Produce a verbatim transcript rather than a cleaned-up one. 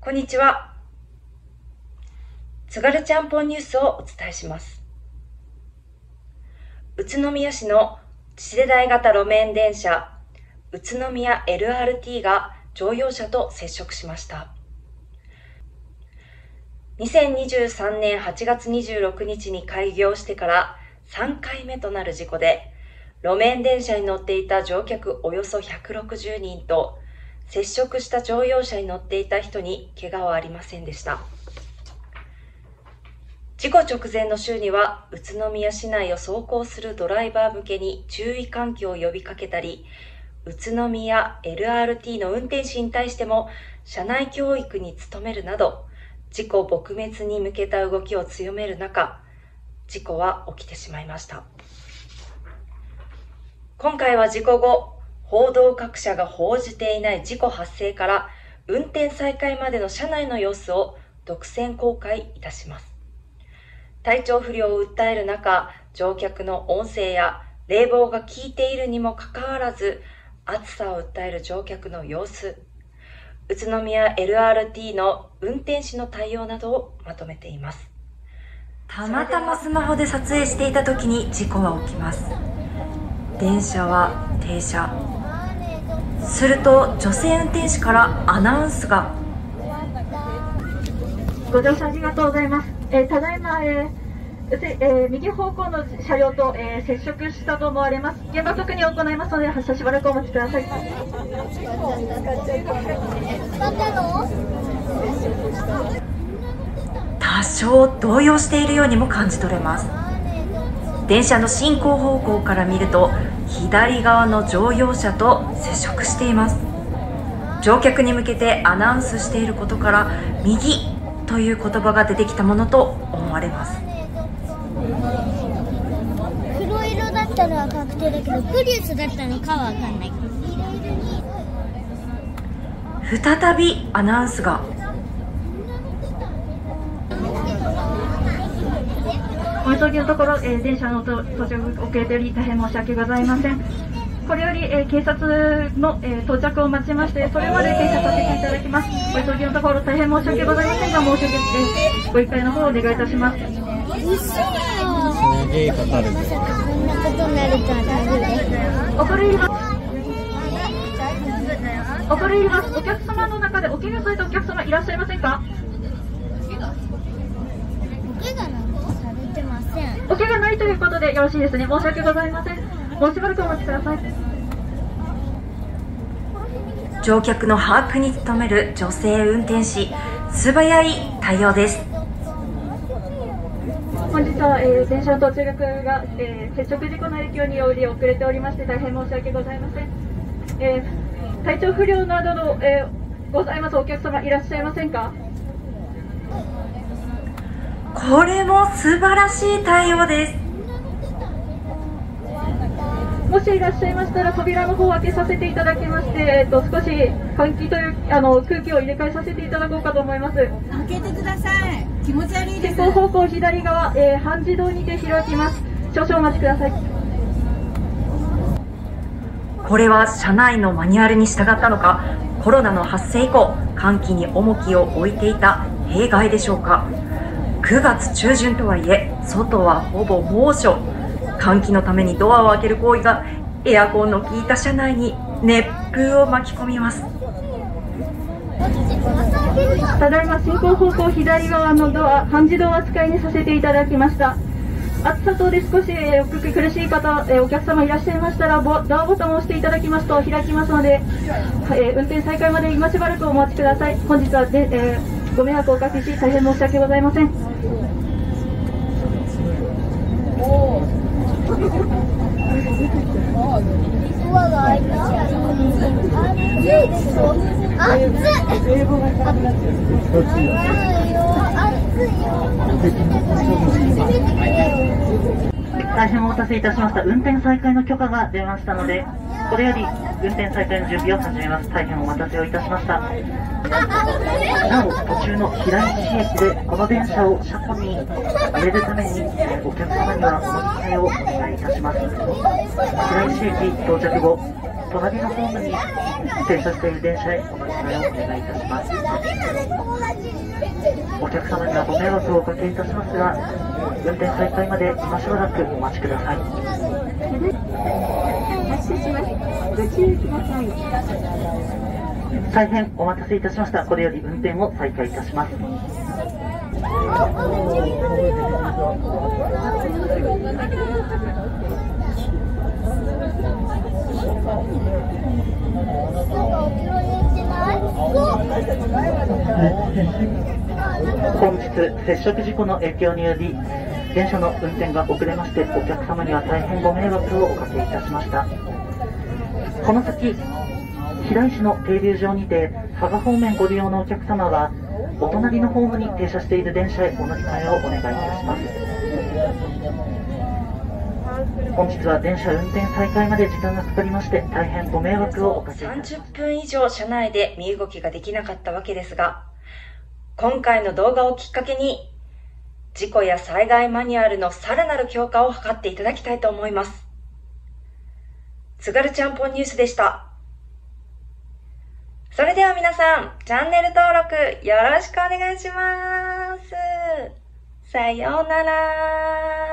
こんにちは。津軽ちゃんぽんニュースをお伝えします。宇都宮市の次世代型路面電車宇都宮 エルアールティー が乗用車と接触しました。にせんにじゅうさんねんはちがつにじゅうろくにちに開業してからさんかいめとなる事故で、路面電車に乗っていた乗客およそひゃくろくじゅうにんと、接触した乗用車に乗っていた人に怪我はありませんでした。事故直前の週には、宇都宮市内を走行するドライバー向けに注意喚起を呼びかけたり、宇都宮 エルアールティー の運転士に対しても車内教育に努めるなど、事故撲滅に向けた動きを強める中、事故は起きてしまいました。今回は事故後、報道各社が報じていない事故発生から運転再開までの車内の様子を独占公開いたします。体調不良を訴える中、乗客の音声や冷房が効いているにもかかわらず、暑さを訴える乗客の様子、宇都宮 エルアールティー の運転士の対応などをまとめています。たまたまスマホで撮影していた時に事故は起きます。電車は停車。すると女性運転手からアナウンスが。 ご乗車ありがとうございます。えー、ただいま、えーえー、右方向の車両と、えー、接触したと思われます。現場確認を行いますので発車しばらくお待ちください。 多少動揺しているようにも感じ取れます。電車の進行方向から見ると左側の乗用車と接触しています。乗客に向けてアナウンスしていることから右という言葉が出てきたものと思われます。 黒色だったら確定だけどプリウスだったのかは分かんない。 再びアナウンスが。 お急ぎのところ、えー、電車の到着遅れており大変申し訳ございません。これより、えー、警察の、えー、到着を待ちまして、それまで停車させていただきます。お急ぎのところ大変申し訳ございませんが、申し訳、えー、ご理解の方をお願いいたします。 嘘よ。すげえかかる。まさかこんなことになるとはなる。 恐れ入ります。恐れ入ります。お客様の中でお怪我されたお客様いらっしゃいませんか？ お怪我なんかされてません。 お怪我ないということでよろしいですね。申し訳ございません。もうしばらくお待ちください。 乗客の把握に努める女性運転士、素早い対応です。 本日は、えー、電車の到着が、えー、接触事故の影響により遅れておりまして大変申し訳ございません。えー、体調不良などの、えー、ございますお客様いらっしゃいませんか？ これも素晴らしい対応です。 もしいらっしゃいましたら扉の方を開けさせていただきまして、えー、と少し換気というあの空気を入れ替えさせていただこうかと思います。 開けてください。気持ち悪いです。 進行方向左側、えー、半自動にて開きます。少々お待ちください。 これは車内のマニュアルに従ったのか、コロナの発生以降換気に重きを置いていた弊害でしょうか。くがつちゅうじゅんとはいえ外はほぼ猛暑。換気のためにドアを開ける行為がエアコンの効いた車内に熱風を巻き込みます。 ただいま進行方向左側のドア半自動扱いにさせていただきました。暑さ等で少し、えー、お聞き苦しい方、えー、お客様いらっしゃいましたらドアボタンを押していただきますと開きますので、えー、運転再開まで今しばらくお待ちください。本日はで、えー、ご迷惑をおかけし大変申し訳ございません。 ドアが開いた。暑い。 大変お待たせいたしました。運転再開の許可が出ましたので、これより運転再開の準備を始めます。大変お待たせをいたしました。なお、途中の平石駅でこの電車を車庫に入れるためにお客様にはお乗り換えをお願いいたします。平石駅到着後、 隣のホームに停車している電車へお乗り換えをお願いいたします。お客様にはご迷惑をおかけいたしますが、運転再開まで今しばらくお待ちください。 発車します。ご注意ください。 大変お待たせいたしました。これより運転を再開いたします。本日、接触事故の影響により電車の運転が遅れまして、お客様には大変ご迷惑をおかけいたしました。この先、平井市の停留場にて佐賀方面ご利用のお客様は、お隣のホームに停車している電車へお乗り換えをお願いいたします。本日は電車運転再開まで時間がかかりまして、大変ご迷惑をおかけいたします。 さんじゅっぷん以上車内で身動きができなかったわけですが、今回の動画をきっかけに事故や災害マニュアルのさらなる強化を図っていただきたいと思います。津軽ちゃんぽんニュースでした。それでは皆さん、チャンネル登録よろしくお願いします。さようなら。